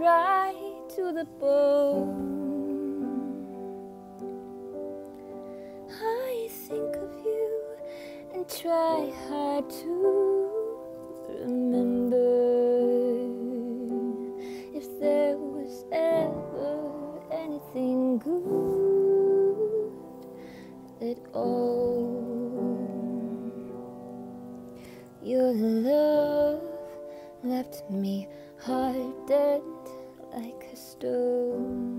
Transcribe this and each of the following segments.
right to the bone. I think of you and try hard to remember if there was ever anything good at all. Your love left me hardened like a stone.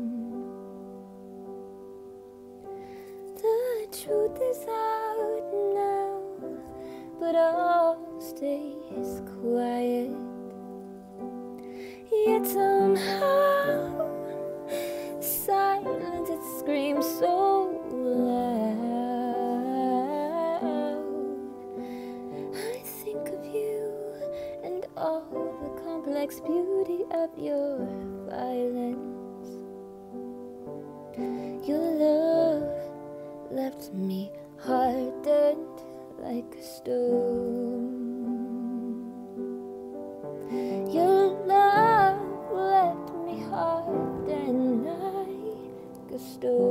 The truth is out now, but all stays quiet. Yet somehow silence, it screams so loud. I think of you and all the complex beauty of your violence. Your love left me hardened like a stone. Your love left me hardened like a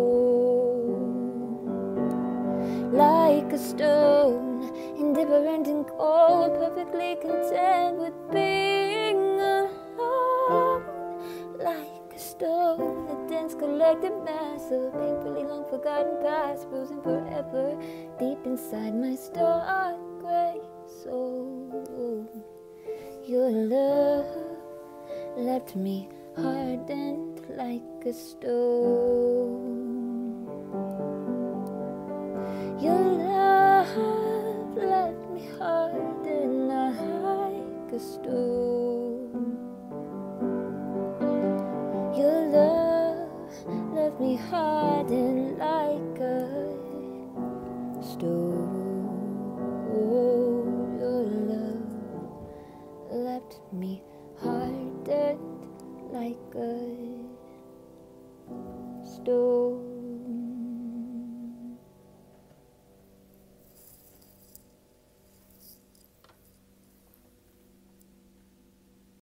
stone. Like a stone, indifferent and cold, perfectly content with being alone. Like a stone, a dense collective mass of painfully long forgotten past, frozen forever deep inside my stark gray soul. Your love left me hardened like a stone. Your love left me hardened like a stone. Your love left me hardened like a stone. Your love left me hardened like a stone.